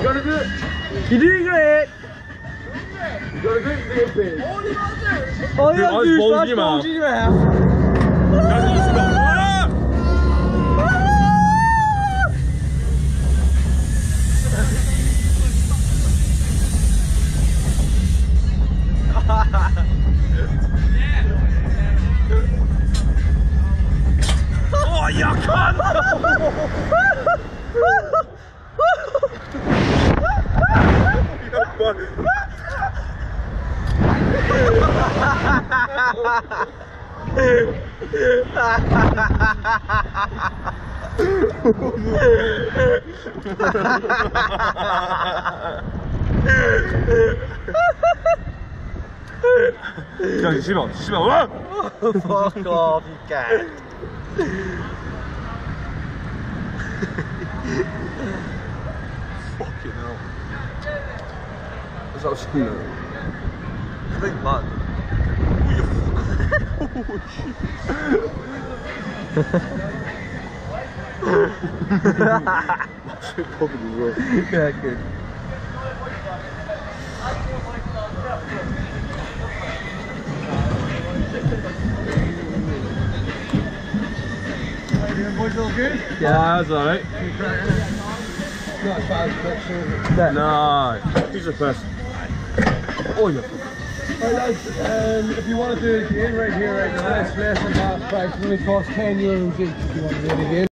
gotta do it. You're doing great. You gotta do it for the bit. All you gotta do is flash balls in your mouth. That's what it's about. Oh, you cunt! 야, 씨발. 와! Fuck off, you can't. Fucking hell. What's that screaming? Big man. Oh, shit. Massive pocket as well. Yeah, good. Boys all good? Yeah, that's alright. not as bad as that. No, he's the best. Oh, yeah. Alright lads, if you want to do it again, right here, right now, it's less than half price. It only costs €10 each if you want to do it again.